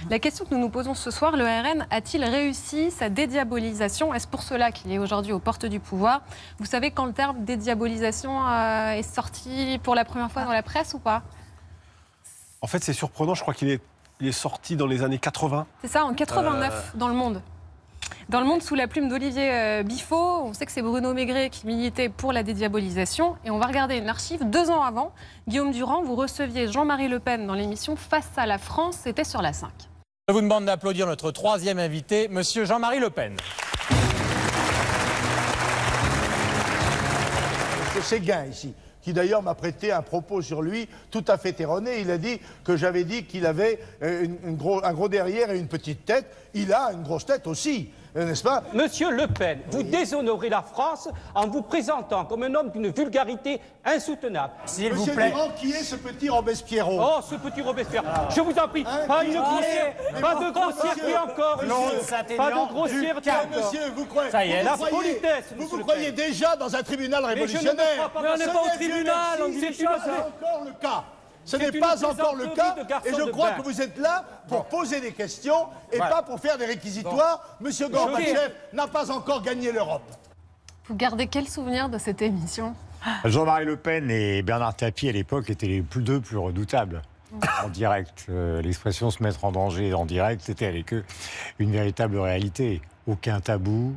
La question que nous nous posons ce soir, le RN a-t-il réussi sa dédiabolisation? Est-ce pour cela qu'il est aujourd'hui aux portes du pouvoir? Vous savez quand le terme dédiabolisation est sorti pour la première fois dans la presse ou pas? En fait, c'est surprenant, je crois qu'il est sorti dans les années 80. C'est ça, en 89, dans le Monde. Dans le Monde, sous la plume d'Olivier Biffaut, on sait que c'est Bruno Maigret qui militait pour la dédiabolisation. Et on va regarder une archive. 2 ans avant, Guillaume Durand, vous receviez Jean-Marie Le Pen dans l'émission Face à la France, c'était sur la 5. Je vous demande d'applaudir notre 3e invité, monsieur Jean-Marie Le Pen. C'est Séguin ici, qui d'ailleurs m'a prêté un propos sur lui tout à fait erroné. Il a dit que j'avais dit qu'il avait un gros derrière et une petite tête. Il a une grosse tête aussi, n'est-ce pas? Monsieur Le Pen, vous déshonorez la France en vous présentant comme un homme d'une vulgarité insoutenable. S'il vous Monsieur plaît. Durand, qui est ce petit Robespierre? Oh, ce petit Robespierre, je vous en prie, pas de grossièreté encore. Pas de grossièreté encore. Monsieur, vous croyez, Ça y est, la politesse, vous monsieur Le croyez Pen. déjà dans un tribunal Mais je ne me révolutionnaire? crois pas. Mais on n'est pas au tribunal, on dit des Ce choses. n'est pas encore le cas. Ce n'est une pas encore le plaisanterie cas, de garçon et je de crois bain. que vous êtes là pour poser des questions et pas pour faire des réquisitoires. Monsieur Gorbatchev n'a pas encore gagné l'Europe. Vous gardez quel souvenir de cette émission? Jean-Marie Le Pen et Bernard Tapie, à l'époque, étaient les deux plus redoutables en direct. L'expression se mettre en danger en direct, c'était avec eux une véritable réalité. Aucun tabou.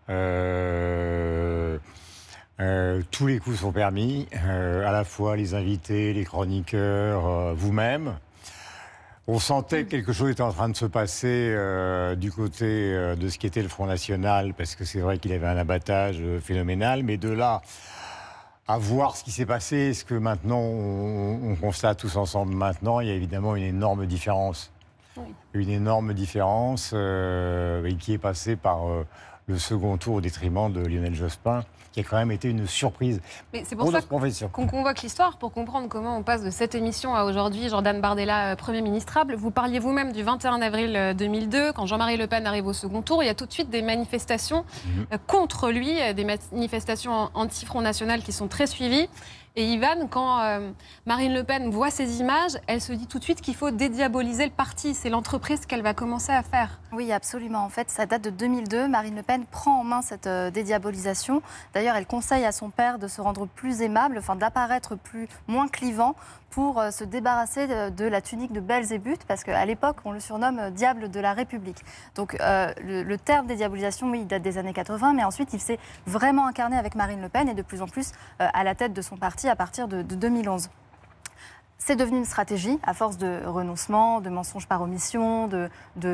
Tous les coups sont permis, à la fois les invités, les chroniqueurs, vous-même. On sentait que quelque chose était en train de se passer du côté de ce qui était le Front National, parce que c'est vrai qu'il avait un abattage phénoménal, mais de là à voir ce qui s'est passé, est-ce que maintenant on constate tous ensemble maintenant, il y a évidemment une énorme différence. Oui. Une énorme différence qui est passée par le second tour au détriment de Lionel Jospin, qui a quand même été une surprise. Mais c'est pour ça qu'on convoque l'histoire, pour comprendre comment on passe de cette émission à aujourd'hui, Jordan Bardella, Premier ministrable. Vous parliez vous-même du 21 avril 2002, quand Jean-Marie Le Pen arrive au second tour, il y a tout de suite des manifestations contre lui, des manifestations anti-Front National qui sont très suivies. Et Ivan, quand Marine Le Pen voit ces images, elle se dit tout de suite qu'il faut dédiaboliser le parti. C'est l'entreprise qu'elle va commencer à faire. Oui, absolument. En fait, ça date de 2002. Marine Le Pen prend en main cette dédiabolisation. D'ailleurs, elle conseille à son père de se rendre plus aimable, enfin d'apparaître moins clivant pour se débarrasser de la tunique de Belzébuth, parce qu'à l'époque, on le surnomme Diable de la République. Donc le terme dédiabolisation, oui, il date des années 80, mais ensuite, il s'est vraiment incarné avec Marine Le Pen et de plus en plus à la tête de son parti à partir de 2011. C'est devenu une stratégie, à force de renoncement, de mensonges par omission, de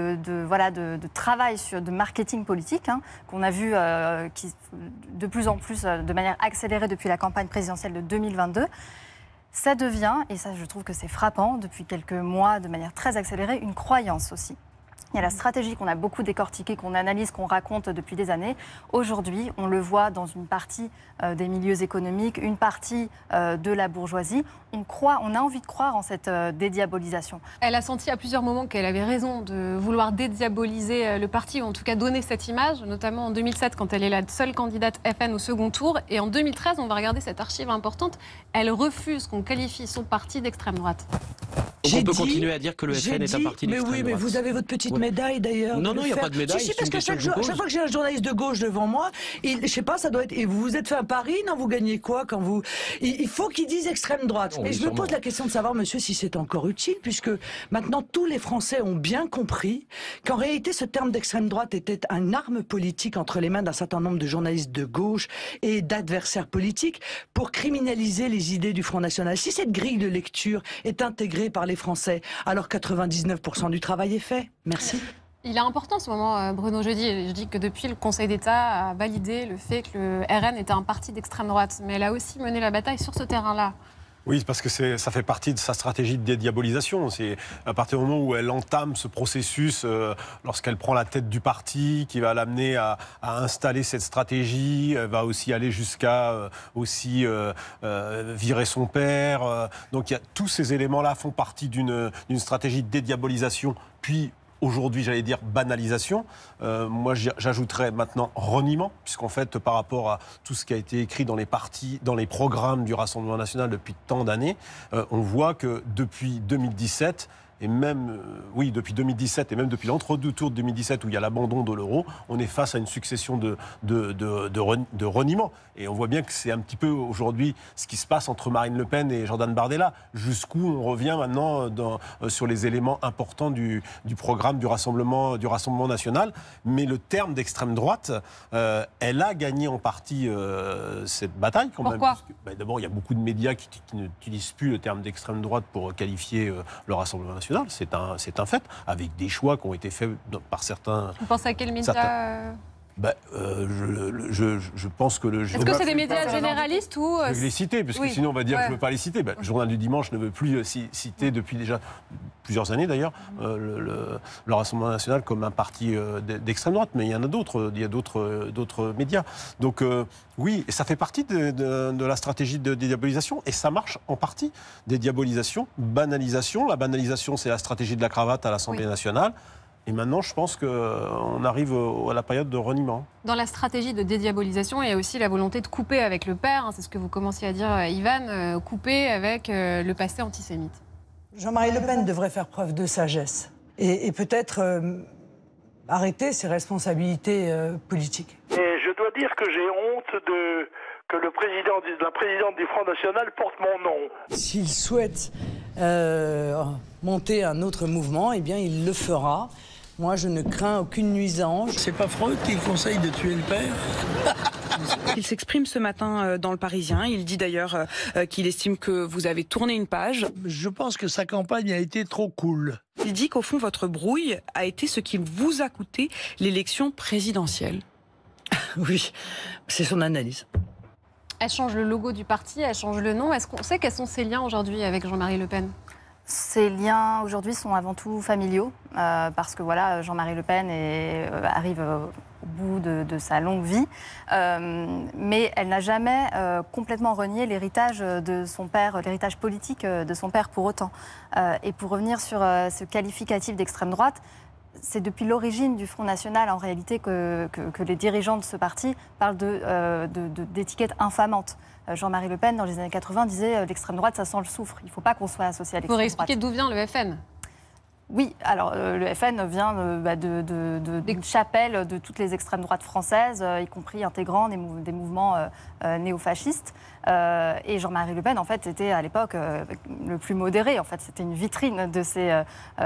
travail de marketing politique, qu'on a vu qui, de plus en plus de manière accélérée depuis la campagne présidentielle de 2022. Ça devient, et ça je trouve que c'est frappant, depuis quelques mois de manière très accélérée, une croyance aussi. Il y a la stratégie qu'on a beaucoup décortiquée, qu'on analyse, qu'on raconte depuis des années. Aujourd'hui, on le voit dans une partie des milieux économiques, une partie de la bourgeoisie. On a envie de croire en cette dédiabolisation. Elle a senti à plusieurs moments qu'elle avait raison de vouloir dédiaboliser le parti, ou en tout cas donner cette image, notamment en 2007, quand elle est la seule candidate FN au second tour. Et en 2013, on va regarder cette archive importante, elle refuse qu'on qualifie son parti d'extrême droite. On peut continuer à dire que le FN est un parti d'extrême droite. Mais oui, mais vous avez votre petite médaille d'ailleurs. Non, il n'y a pas de médaille. Si, parce que chaque fois que j'ai un journaliste de gauche devant moi, je sais pas, ça doit être. Et vous vous êtes fait un pari, non? Vous gagnez quoi quand vous. Il faut qu'ils disent extrême droite. Mais je me pose la question de savoir, monsieur, si c'est encore utile, puisque maintenant tous les Français ont bien compris qu'en réalité, ce terme d'extrême droite était une arme politique entre les mains d'un certain nombre de journalistes de gauche et d'adversaires politiques pour criminaliser les idées du Front National. Si cette grille de lecture est intégrée par les Français, alors 99% du travail est fait. Merci. Il est important ce moment, Bruno Jeudi. Je dis que depuis, le Conseil d'État a validé le fait que le RN était un parti d'extrême droite. Mais elle a aussi mené la bataille sur ce terrain-là. Oui, parce que ça fait partie de sa stratégie de dédiabolisation. C'est à partir du moment où elle entame ce processus, lorsqu'elle prend la tête du parti, qui va l'amener à installer cette stratégie. Elle va aussi aller jusqu'à virer son père. Donc tous ces éléments-là font partie d'une stratégie de dédiabolisation, puis aujourd'hui, j'allais dire banalisation. Moi, j'ajouterais maintenant reniement, puisqu'en fait, par rapport à tout ce qui a été écrit dans les partis, dans les programmes du Rassemblement national depuis tant d'années, on voit que depuis 2017, et même, oui, depuis 2017 et même depuis l'entre-deux tours de 2017 où il y a l'abandon de l'euro, on est face à une succession de reniements. Et on voit bien que c'est un petit peu aujourd'hui ce qui se passe entre Marine Le Pen et Jordan Bardella. Jusqu'où on revient maintenant sur les éléments importants du programme du Rassemblement national. Mais le terme d'extrême droite, elle a gagné en partie cette bataille quand même. Pourquoi ? D'abord, il y a beaucoup de médias qui n'utilisent plus le terme d'extrême droite pour qualifier le Rassemblement national. C'est un fait, avec des choix qui ont été faits par certains. Vous pensez à quel média je pense que Est-ce que c'est des médias généralistes ou... Je vais les citer, parce que sinon on va dire que je ne veux pas les citer. Le Journal du Dimanche ne veut plus citer depuis déjà plusieurs années d'ailleurs le Rassemblement national comme un parti d'extrême droite, mais il y en a d'autres, il y a d'autres médias. Donc oui, et ça fait partie de la stratégie de dédiabolisation, et ça marche en partie. Dédiabolisation, banalisation. La banalisation, c'est la stratégie de la cravate à l'Assemblée nationale. Et maintenant, je pense qu'on arrive à la période de reniement. Dans la stratégie de dédiabolisation, il y a aussi la volonté de couper avec le père. C'est ce que vous commenciez à dire, Ivan, couper avec le passé antisémite. Jean-Marie Le Pen devrait faire preuve de sagesse et peut-être arrêter ses responsabilités politiques. Et je dois dire que j'ai honte que la présidente du Front National porte mon nom. S'il souhaite monter un autre mouvement, eh bien il le fera. Moi, je ne crains aucune nuisance. C'est pas Freud qui conseille de tuer le père ? Il s'exprime ce matin dans Le Parisien. Il dit d'ailleurs qu'il estime que vous avez tourné une page. Je pense que sa campagne a été trop cool. Il dit qu'au fond, votre brouille a été ce qui vous a coûté l'élection présidentielle. Oui, c'est son analyse. Elle change le logo du parti, elle change le nom. Est-ce qu'on sait quels sont ses liens aujourd'hui avec Jean-Marie Le Pen ? Ces liens aujourd'hui sont avant tout familiaux, parce que voilà, Jean-Marie Le Pen arrive au bout de sa longue vie, mais elle n'a jamais complètement renié l'héritage de son père, l'héritage politique de son père pour autant. Et pour revenir sur ce qualificatif d'extrême droite, c'est depuis l'origine du Front National, en réalité, que les dirigeants de ce parti parlent d'étiquettes infamantes. Jean-Marie Le Pen, dans les années 80, disait l'extrême droite, ça sent le soufre. Il ne faut pas qu'on soit associé à l'extrême droite. Vous expliquer d'où vient le FN ? Oui, alors le FN vient d'une chapelle de toutes les extrêmes droites françaises, y compris intégrant des mouvements néofascistes. Et Jean-Marie Le Pen, en fait, était à l'époque le plus modéré. En fait, c'était une vitrine de ces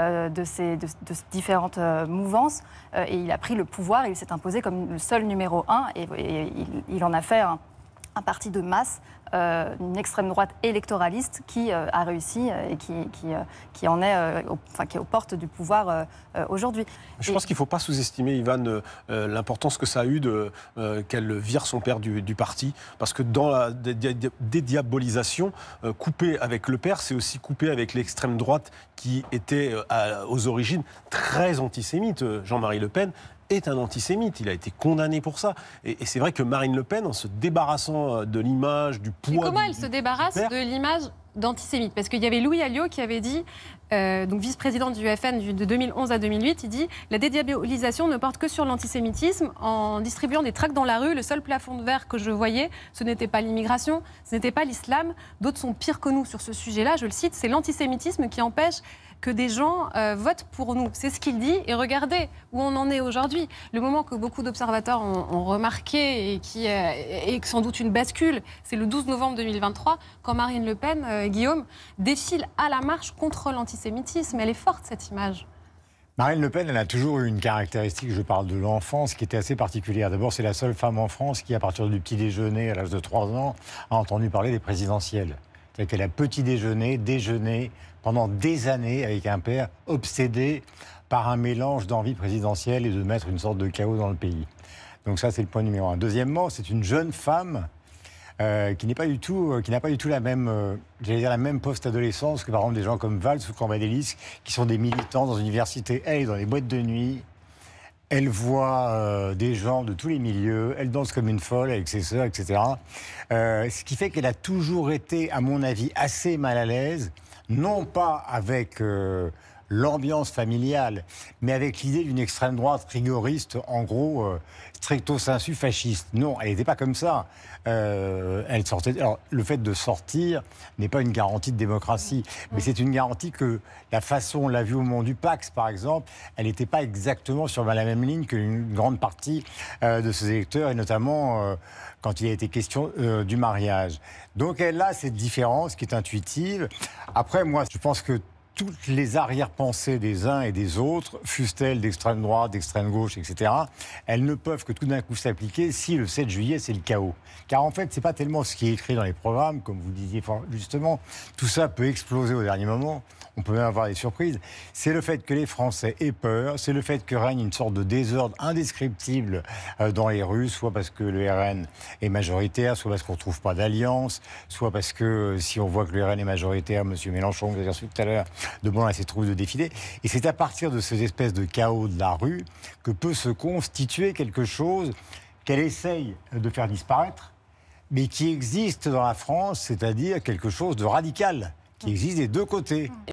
différentes mouvances. Et il a pris le pouvoir, il s'est imposé comme le seul numéro 1. Et il en a fait un parti de masse, une extrême droite électoraliste qui a réussi et qui en est, qui est aux portes du pouvoir aujourd'hui. Je pense qu'il ne faut pas sous-estimer, Ivan, l'importance que ça a eu qu'elle vire son père du parti, parce que dans la dédiabolisation, couper avec le père, c'est aussi couper avec l'extrême droite qui était aux origines très antisémite. Jean-Marie Le Pen est un antisémite. Il a été condamné pour ça. Et c'est vrai que Marine Le Pen, en se débarrassant de l'image, du poids... Et comment elle se débarrasse de l'image d'antisémite ? Parce qu'il y avait Louis Alliot qui avait dit, donc vice-président du FN de 2011 à 2008, il dit « La dédiabolisation ne porte que sur l'antisémitisme. En distribuant des tracts dans la rue, le seul plafond de verre que je voyais, ce n'était pas l'immigration, ce n'était pas l'islam. D'autres sont pires que nous sur ce sujet-là. Je le cite, c'est l'antisémitisme qui empêche que des gens votent pour nous. » C'est ce qu'il dit. Et regardez où on en est aujourd'hui. Le moment que beaucoup d'observateurs ont remarqué et qui est sans doute une bascule, c'est le 12 novembre 2023, quand Marine Le Pen, Guillaume, défile à la marche contre l'antisémitisme. Elle est forte, cette image. Marine Le Pen, elle a toujours eu une caractéristique, je parle de l'enfance, qui était assez particulière. D'abord, c'est la seule femme en France qui, à partir du petit déjeuner, à l'âge de 3 ans, a entendu parler des présidentielles. C'est-à-dire qu'elle a petit déjeuné pendant des années avec un père obsédé par un mélange d'envie présidentielle et de mettre une sorte de chaos dans le pays. Donc ça, c'est le point numéro 1. Deuxièmement, c'est une jeune femme qui n'a pas du tout la même, la même post-adolescence que par exemple des gens comme Valls ou Cambadélis, qui sont des militants dans l'université, elle est dans les boîtes de nuit. Elle voit des gens de tous les milieux, elle danse comme une folle avec ses sœurs, etc. Ce qui fait qu'elle a toujours été, à mon avis, assez mal à l'aise, non pas avec l'ambiance familiale, mais avec l'idée d'une extrême droite rigoriste, en gros, stricto sensu fasciste. Non, elle n'était pas comme ça. Elle sortait. Alors, le fait de sortir n'est pas une garantie de démocratie, mais c'est une garantie que la façon, on l'a vu au moment du Pax, par exemple, elle n'était pas exactement sur la même ligne qu'une grande partie de ses électeurs, et notamment quand il a été question du mariage. Donc elle a cette différence qui est intuitive. Après, moi, je pense que toutes les arrière-pensées des uns et des autres, fussent-elles d'extrême droite, d'extrême gauche, etc., elles ne peuvent que tout d'un coup s'appliquer si le 7 juillet, c'est le chaos. Car en fait, ce n'est pas tellement ce qui est écrit dans les programmes, comme vous disiez justement, tout ça peut exploser au dernier moment, on peut même avoir des surprises. C'est le fait que les Français aient peur, c'est le fait que règne une sorte de désordre indescriptible dans les rues, soit parce que le RN est majoritaire, soit parce qu'on ne trouve pas d'alliance, soit parce que si on voit que le RN est majoritaire, M. Mélenchon, vous avez reçu tout à l'heure, demande à ses troupes de défiler. Et c'est à partir de ces espèces de chaos de la rue que peut se constituer quelque chose qu'elle essaye de faire disparaître, mais qui existe dans la France, c'est-à-dire quelque chose de radical, qui existe des deux côtés.